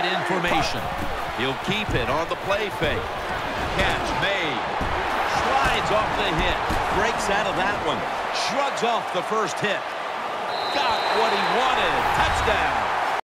in formation. He'll keep it on the play fake. Catch made. Slides off the hit. Breaks out of that one. Shrugs off the first hit. Got what he wanted. Touchdown.